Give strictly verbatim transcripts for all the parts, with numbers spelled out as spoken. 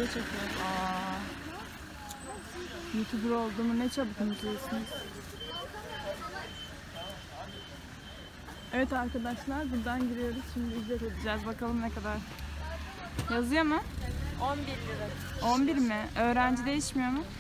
çekiyoruz. Aa. YouTuber olduğumu ne çabuk unutuyorsunuz. Evet arkadaşlar, buradan giriyoruz. Şimdi ücret ödeyeceğiz. Bakalım ne kadar. Yazıyor mu? on bir lira. on bir mi? Öğrenci değişmiyor mu?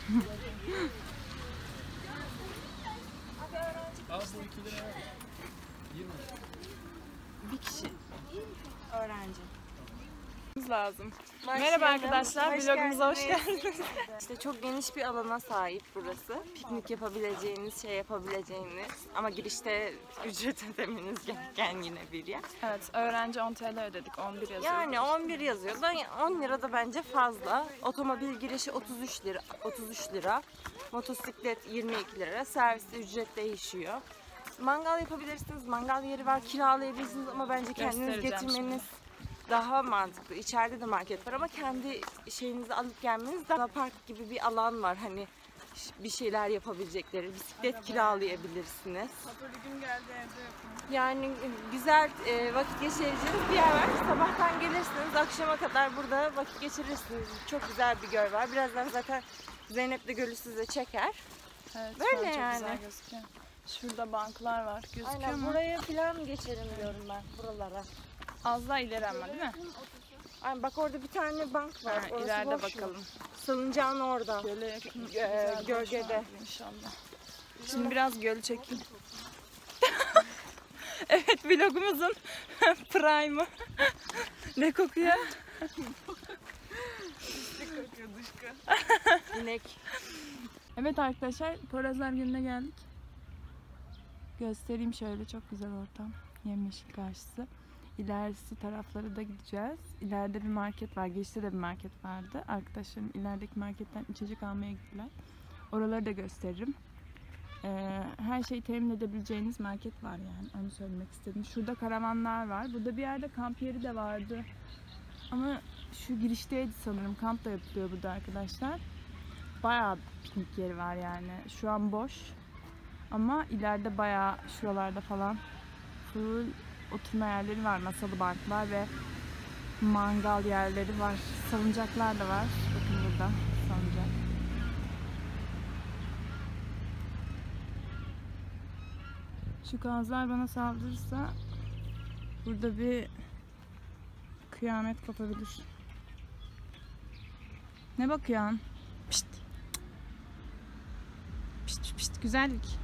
Bir kişi öğrenci. Lazım. Başlayalım. Merhaba arkadaşlar, Hoş vlogumuza hoş geldiniz. geldiniz. İşte çok geniş bir alana sahip burası. Piknik yapabileceğiniz, şey yapabileceğiniz ama girişte ücret ödemeniz gereken yine bir yer. Evet, öğrenci on TL ödedik, on bir yazıyor. Yani on bir yazıyor da on lira da bence fazla. Otomobil girişi otuz üç lira, otuz üç lira. Motosiklet yirmi iki lira. Serviste ücret değişiyor. Mangal yapabilirsiniz. Mangal yeri var. Kiralayabilirsiniz ama bence kendiniz Göstereceğim getirmeniz daha mantıklı. İçeride de market var ama kendi şeyinizi alıp gelmeniz daha park gibi bir alan var. Hani bir şeyler yapabilecekleri. Bisiklet kiralayabilirsiniz. Gün geldi, evde yapın. Yani güzel e, vakit geçirebileceğiniz bir yer var. Sabahtan gelirsiniz, akşama kadar burada vakit geçirirsiniz. Çok güzel bir göl var. Birazdan zaten Zeynep de gölü size çeker. Evet, Böyle şu an çok yani. güzel gözüküyor. Şurada banklar var. Gözüküyor Aynen, mu? buraya falan geçelim diyorum ben, buralara. Az daha ileri ama değil mi? Aynen, bak orada bir tane bank var. Ha, Orası ileride boş mu? bakalım. Salıncağın orada. Göle yakın. Gö- güzel gölgede. boş vardı İnşallah. Şimdi biraz gölü çekeyim. Evet, vlogumuzun prime'ı. Ne kokuyor? İnek. Evet arkadaşlar, Poyrazlar Gölü'ne geldik. Göstereyim şöyle, çok güzel ortam. Yemyeşil karşısı. İlerisi taraflara da gideceğiz. İleride bir market var. Girişte de bir market vardı. Arkadaşlarım ilerideki marketten içecek almaya gittiler. Oraları da gösteririm. Ee, her şeyi temin edebileceğiniz market var yani. Onu söylemek istedim. Şurada karavanlar var. Burada bir yerde kamp yeri de vardı. Ama şu girişteydi sanırım. Kamp da yapılıyor burada arkadaşlar. Bayağı piknik yeri var yani. Şu an boş. Ama ileride bayağı şuralarda falan full oturma yerleri var. Masalı banklar ve mangal yerleri var. Salıncaklar da var. Bakın burada salıncak. Şu kazlar bana saldırırsa burada bir kıyamet kopabilir. Ne bakıyorsun? Pişt. Pişt pişt, güzellik.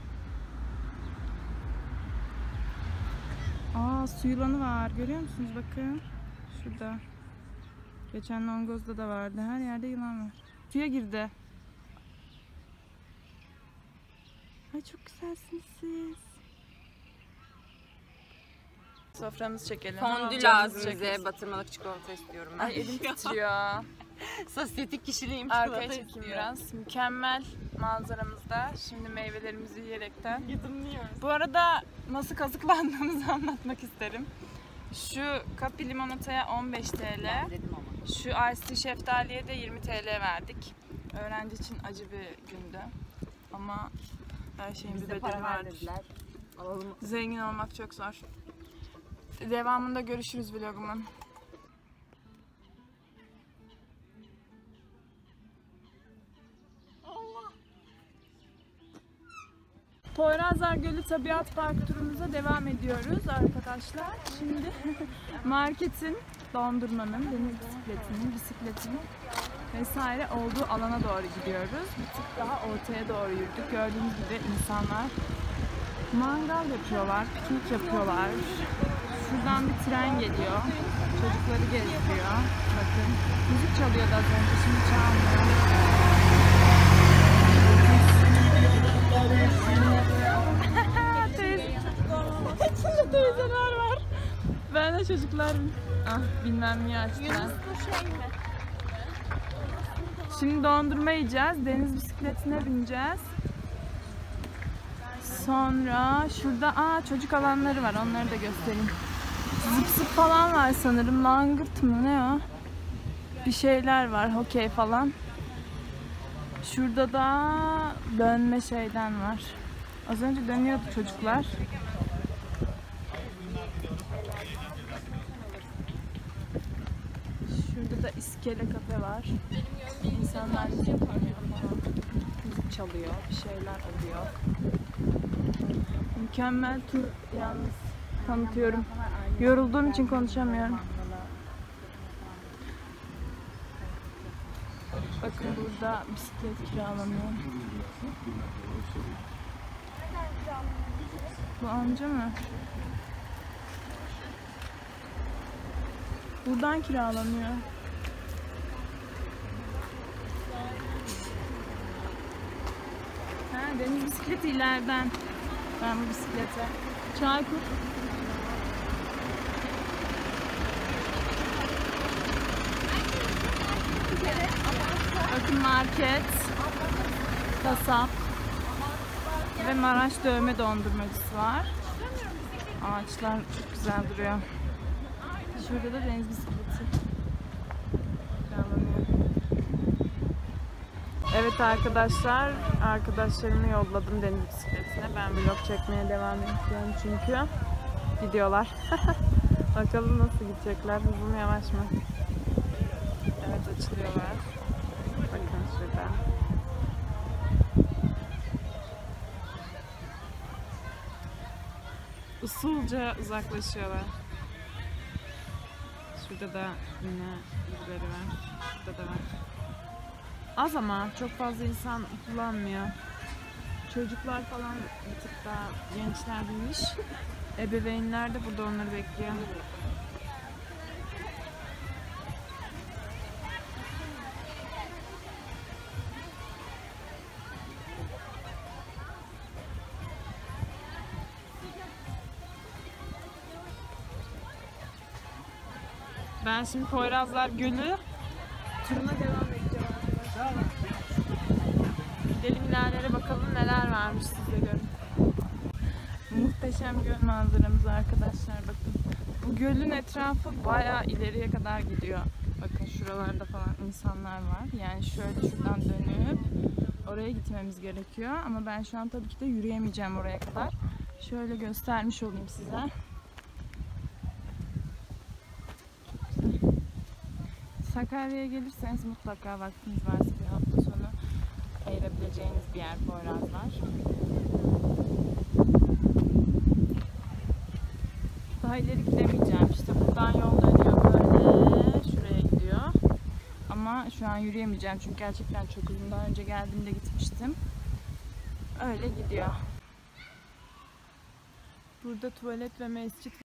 Aa, su yılanı var. Görüyor musunuz? Bakın. Şurada. Geçen Longoz'da da vardı. Her yerde yılan var. Suya girdi. Ay, çok güzelsiniz siz. Soframızı çekelim. Fondü Canımız lazım çekilsin. bize. Batırmalık çikolata istiyorum ben. Ay, elim titriyor. Sosyetik kişiliğim, Arkaya çikolata çekeyim istiyor. biraz. Mükemmel manzaramızda. Şimdi meyvelerimizi yiyerekten. Yudumluyoruz. Bu arada nasıl kazıklandığımızı anlatmak isterim. Şu kapi limonataya on beş TL. Dedim ama. Şu Ice Tea şeftaliye de yirmi TL verdik. Öğrenci için acı bir gündü. Ama her şeyin bir Bize bedeli para vardır. verdiler. Alalım. Zengin olmak çok zor. Devamında görüşürüz vlogumun. Poyrazlar Gölü Tabiat Park turumuza devam ediyoruz arkadaşlar. Şimdi marketin, dondurmanın, deniz bisikletinin, bisikletin vesaire olduğu alana doğru gidiyoruz. Bir tık daha ortaya doğru yürüdük. Gördüğünüz gibi insanlar mangal yapıyorlar, piknik yapıyorlar. Şuradan bir tren geliyor. Çocukları gezdiriyor. Bakın, müzik çalıyordu az önce, şimdi çalmıyor. İçinde teyzeler var. Ben de çocuklar ah bilmem niye açtılar. Şimdi dondurma yiyeceğiz. Deniz bisikletine bineceğiz. Sonra şurada aa çocuk alanları var. Onları da göstereyim. Zıp zıp falan var sanırım. Langırt mı ne o? Bir şeyler var. Hokey falan. Şurada da dönme şeyden var. Az önce dönüyordu çocuklar. Şurada Burada iskele kafe var. İnsanlar müzik yapıyor falan. Müzik çalıyor, bir şeyler oluyor. Mükemmel tur yalnız tanıtıyorum. Yorulduğum için konuşamıyorum. Bakın burada bisiklet kiralanıyor. Bu amca mı? Buradan kiralanıyor. Ha, deniz bisikleti ileriden. Ben bu bisiklete. Çaykur. Bakın market, kasap ve Maraş dövme dondurmacısı var. Ağaçlar çok güzel duruyor. Şurada da deniz bisikleti. Evet arkadaşlar, arkadaşlarımı yolladım deniz bisikletine. Ben vlog çekmeye devam ediyorum çünkü gidiyorlar. Bakalım nasıl gidecekler, hızlı mı yavaş mı? Evet, açılıyorlar. Bakın şurada. Usulca uzaklaşıyorlar. Şurada da yine birileri var. Şurada da var. Az ama çok fazla insan kullanmıyor. Çocuklar falan bir tık daha gençler bilmiş. Ebeveynler de burada onları bekliyor. Ben şimdi Poyrazlar Gölü turuna devam edeceğim arkadaşlar. Gidelim ilerlere bakalım neler varmış, size görün. Muhteşem göl manzaramız arkadaşlar, bakın. Bu gölün etrafı bayağı ileriye kadar gidiyor. Bakın şuralarda falan insanlar var. Yani şöyle şuradan dönüp oraya gitmemiz gerekiyor. Ama ben şu an tabii ki de yürüyemeyeceğim oraya kadar. Şöyle göstermiş olayım size. Sakarya'ya gelirseniz mutlaka vaktiniz varsa bir hafta sonu ayırabileceğiniz bir yer Poyrazlar. Daha ileri gidemeyeceğim. İşte buradan yol dönüyor böyle şuraya gidiyor. Ama şu an yürüyemeyeceğim çünkü gerçekten çok uzun. Daha önce geldiğimde gitmiştim. Öyle gidiyor. Burada tuvalet ve mescit